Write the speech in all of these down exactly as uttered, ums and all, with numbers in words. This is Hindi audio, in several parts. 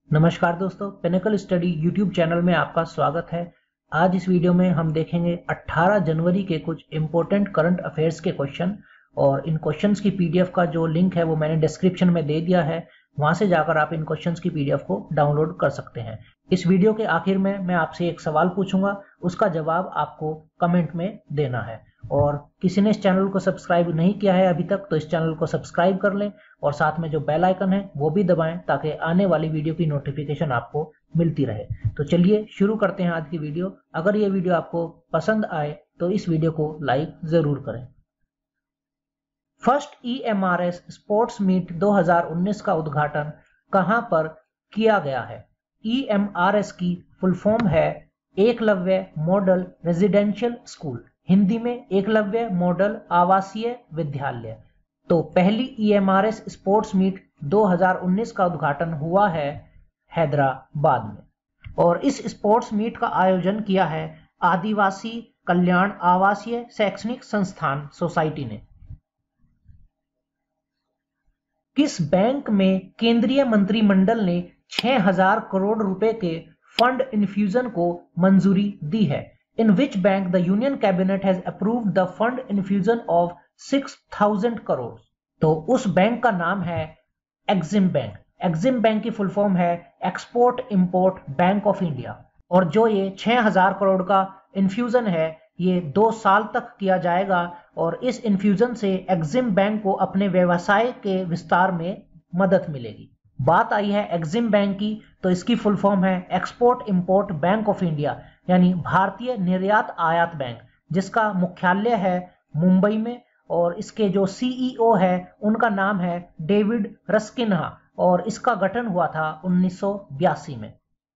नमस्कार दोस्तों, पिनेकल स्टडी यूट्यूब चैनल में आपका स्वागत है। आज इस वीडियो में हम देखेंगे अठारह जनवरी के कुछ इंपॉर्टेंट करंट अफेयर्स के क्वेश्चन और इन क्वेश्चंस की पीडीएफ का जो लिंक है वो मैंने डिस्क्रिप्शन में दे दिया है। वहां से जाकर आप इन क्वेश्चंस की पीडीएफ को डाउनलोड कर सकते हैं। इस वीडियो के आखिर में मैं आपसे एक सवाल पूछूंगा, उसका जवाब आपको कमेंट में देना है। और किसी ने इस चैनल को सब्सक्राइब नहीं किया है अभी तक तो इस चैनल को सब्सक्राइब कर लें और साथ में जो बेल आइकन है वो भी दबाएं ताकि आने वाली वीडियो की नोटिफिकेशन आपको मिलती रहे। तो चलिए शुरू करते हैं आज की वीडियो। अगर ये वीडियो आपको पसंद आए तो इस वीडियो को लाइक जरूर करें। First E M R S sports meet दो हज़ार उन्नीस का उद्घाटन कहां पर किया गया है? ई एम आर एस की फुल फॉर्म है Eklavya model residential school, Hindi में एकलव्य मॉडल आवासीय विद्यालय। तो पहली E M R S sports meet दो हज़ार उन्नीस का उद्घाटन हुआ है हैदराबाद में और इस स्पोर्ट्स मीट का आयोजन किया है आदिवासी कल्याण आवासीय शैक्षणिक संस्थान सोसाइटी ने। किस बैंक में केंद्रीय मंत्रिमंडल ने छह हज़ार करोड़ रुपए के फंड इन्फ्यूजन को मंजूरी दी है? In which bank the Union Cabinet has approved the fund infusion of six thousand crores? तो उस बैंक का नाम है एक्सिम बैंक। एक्सिम बैंक की फुल फॉर्म है export import bank of India. और जो ये छह हज़ार करोड़ का इन्फ्यूजन है ये दो साल तक किया जाएगा और इस इन्फ्यूजन से एक्सिम बैंक को अपने व्यवसाय के विस्तार में मदद मिलेगी। बात आई है एक्सिम बैंक की तो इसकी फुल फॉर्म है export import bank of India, यानी भारतीय निर्यात आयात बैंक, जिसका मुख्यालय है मुंबई में और इसके जो सीईओ है उनका नाम है डेविड रस्किन्हा और इसका गठन हुआ था उन्नीस सौ बयासी में।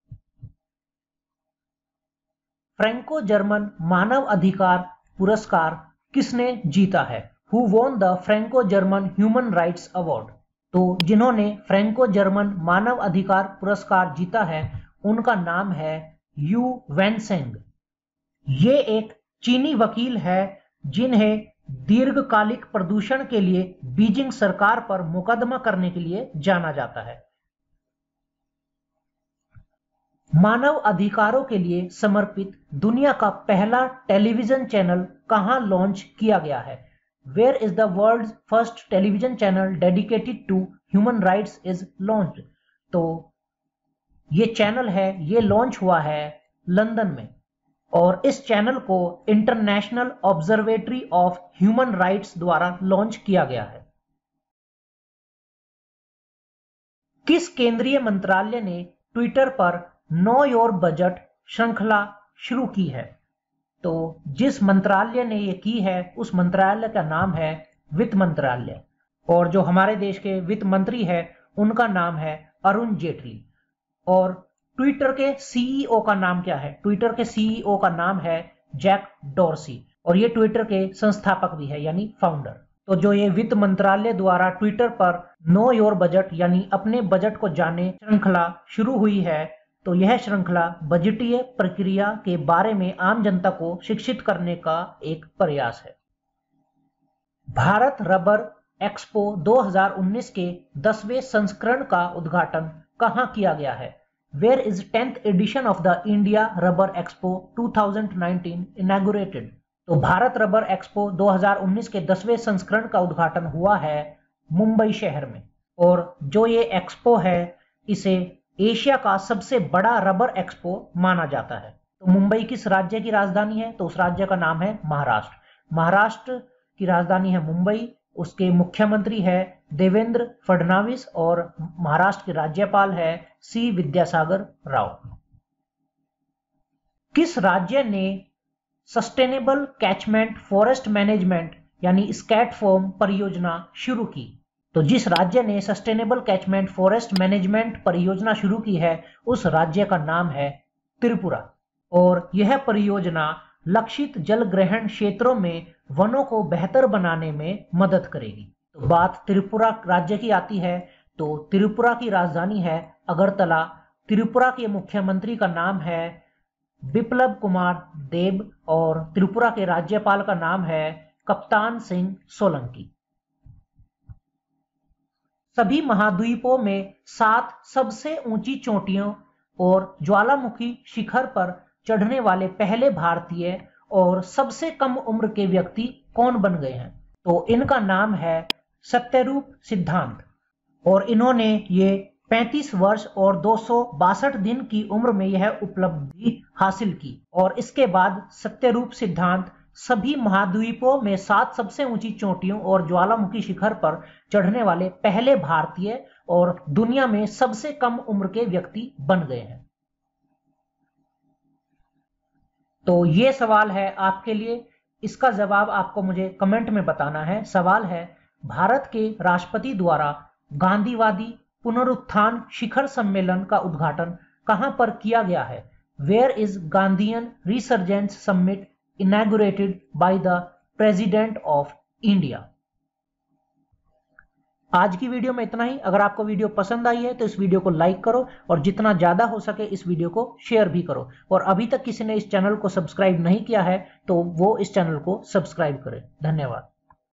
फ्रैंको जर्मन मानव अधिकार पुरस्कार किसने जीता है? Who won the Franco German human rights award? तो जिन्होंने फ्रैंको जर्मन मानव अधिकार पुरस्कार जीता है उनका नाम है यू वेनसेंग। ये एक चीनी वकील है जिन्हें दीर्घकालिक प्रदूषण के लिए बीजिंग सरकार पर मुकदमा करने के लिए जाना जाता है। मानव अधिकारों के लिए समर्पित दुनिया का पहला टेलीविजन चैनल कहां लॉन्च किया गया है? Where is the world's first television channel dedicated to human rights is launched? तो ये चैनल है ये लॉन्च हुआ है लंदन में और इस चैनल को international observatory of human rights द्वारा लॉन्च किया गया है। किस केंद्रीय मंत्रालय ने ट्विटर पर नो योर बजट श्रृंखला शुरू की है? तो जिस मंत्रालय ने ये की है उस मंत्रालय का नाम है वित्त मंत्रालय और जो हमारे देश के वित्त मंत्री है उनका नाम है अरुण जेटली। और ट्विटर के सीईओ का नाम क्या है? ट्विटर के सीईओ का नाम है जैक डॉर्सी और ये ट्विटर के संस्थापक भी है यानी फाउंडर। तो जो ये वित्त मंत्रालय द्वारा ट्विटर पर नो योर बजट यानी अपने बजट को जाने श्रृंखला शुरू हुई है तो यह श्रृंखला बजटीय प्रक्रिया के बारे में आम जनता को शिक्षित करने का एक प्रयास है। भारत रबर एक्सपो दो हज़ार उन्नीस के दसवें संस्करण का उद्घाटन कहां किया गया है? Where is tenth edition of the India rubber expo दो हज़ार उन्नीस इनॉग्रेटेड? तो भारत रबर एक्सपो दो हज़ार उन्नीस के दसवें संस्करण का उद्घाटन हुआ है मुंबई शहर में और जो ये एक्सपो है इसे एशिया का सबसे बड़ा रबर एक्सपो माना जाता है। तो मुंबई किस राज्य की राजधानी है? तो उस राज्य का नाम है महाराष्ट्र। महाराष्ट्र की राजधानी है मुंबई, उसके मुख्यमंत्री है देवेंद्र फडणवीस और महाराष्ट्र के राज्यपाल है सी विद्यासागर राव। किस राज्य ने सस्टेनेबल कैचमेंट फॉरेस्ट मैनेजमेंट यानी स्कैटफॉर्म परियोजना शुरू की? तो जिस राज्य ने सस्टेनेबल कैचमेंट फॉरेस्ट मैनेजमेंट परियोजना शुरू की है उस राज्य का नाम है त्रिपुरा और यह परियोजना लक्षित जल ग्रहण क्षेत्रों में वनों को बेहतर बनाने में मदद करेगी। तो बात त्रिपुरा राज्य की आती है तो त्रिपुरा की राजधानी है अगरतला। त्रिपुरा के मुख्यमंत्री का नाम है बिप्लब कुमार देब और त्रिपुरा के राज्यपाल का नाम है कप्तान सिंह सोलंकी। सभी महाद्वीपों में सात सबसे ऊंची चोटियों और ज्वालामुखी शिखर पर चढ़ने वाले पहले भारतीय और सबसे कम उम्र के व्यक्ति कौन बन गए हैं? तो इनका नाम है सत्यरूप सिद्धांत और इन्होंने ये पैंतीस वर्ष और दो सौ बासठ दिन की उम्र में यह उपलब्धि हासिल की। और इसके बाद सत्यरूप सिद्धांत सभी महाद्वीपों में सात सबसे ऊंची चोटियों और ज्वालामुखी शिखर पर चढ़ने वाले पहले भारतीय और दुनिया में सबसे कम उम्र के व्यक्ति बन गए हैं। तो ये सवाल है आपके लिए, इसका जवाब आपको मुझे कमेंट में बताना है। सवाल है, भारत के राष्ट्रपति द्वारा गांधीवादी पुनरुत्थान शिखर सम्मेलन का उद्घाटन कहां पर किया गया है? Where is Gandhian resurgence summit inaugurated by the president of India? आज की वीडियो में इतना ही। अगर आपको वीडियो पसंद आई है तो इस वीडियो को लाइक करो और जितना ज्यादा हो सके इस वीडियो को शेयर भी करो। और अभी तक किसी ने इस चैनल को सब्सक्राइब नहीं किया है तो वो इस चैनल को सब्सक्राइब करे। धन्यवाद।